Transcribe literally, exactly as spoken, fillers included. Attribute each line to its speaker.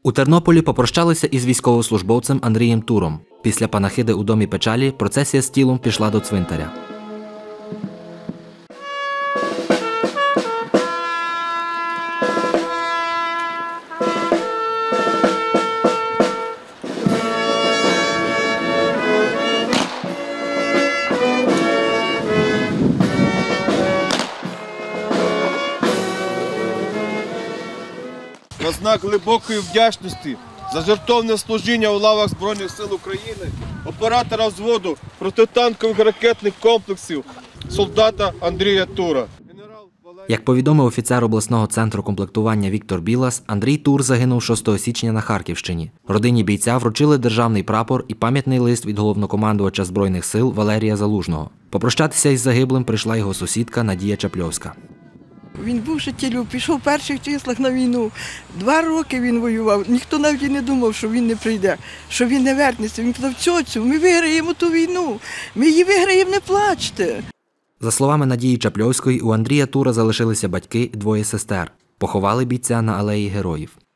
Speaker 1: У Тернополі попрощалися із військовослужбовцем Андрієм Туром. Після панахиди у Домі печалі процесія з тілом пішла до цвинтаря.
Speaker 2: На знак глибокої вдячності за жертовне служіння у лавах Збройних сил України оператора взводу протитанкових ракетних комплексів солдата Андрія Тура.
Speaker 1: Як повідомив офіцер обласного центру комплектування Віктор Білас, Андрій Тур загинув шостого січня на Харківщині. Родині бійця вручили державний прапор і пам'ятний лист від головнокомандувача Збройних сил Валерія Залужного. Попрощатися із загиблим прийшла його сусідка Надія Чапльовська.
Speaker 3: Він був життєлюб, пішов в перших числах на війну. Два роки він воював. Ніхто навіть не думав, що він не прийде, що він не вернеться. Він казав: "Цьоцю, ми виграємо ту війну, ми її виграємо, не плачте".
Speaker 1: За словами Надії Чапльовської, у Андрія Тура залишилися батьки і двоє сестер. Поховали бійця на алеї Героїв.